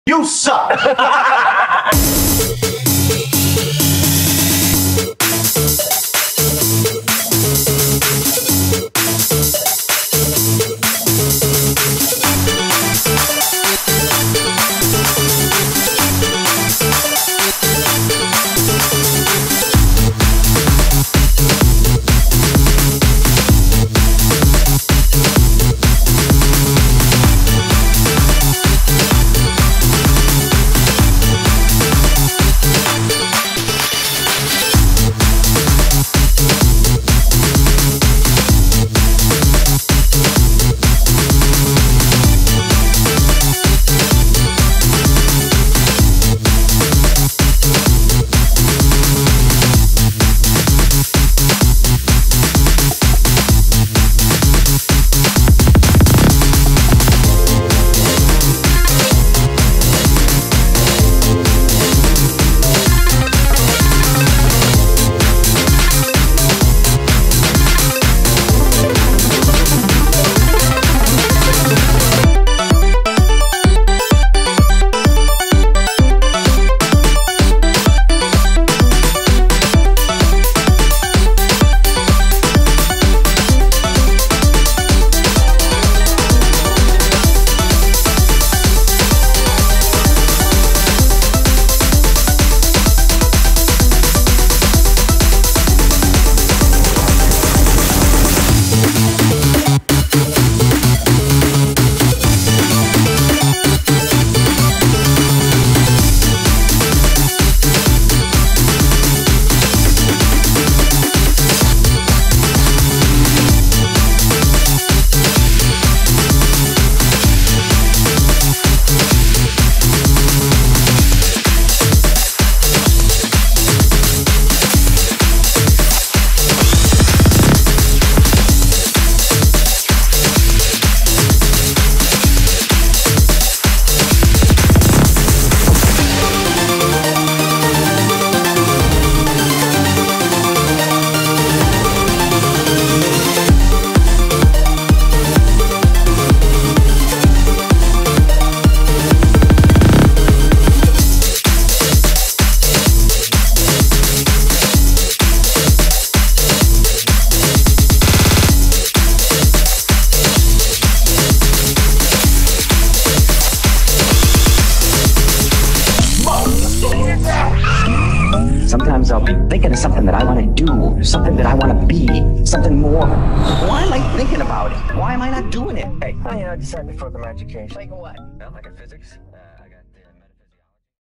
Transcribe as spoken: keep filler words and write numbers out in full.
You suck! Sometimes I'll be thinking of something that I want to do, something that I want to be, something more. Why am I thinking about it? Why am I not doing it? Hey, I you know, decided before the magic came. Like what? Well, like in physics.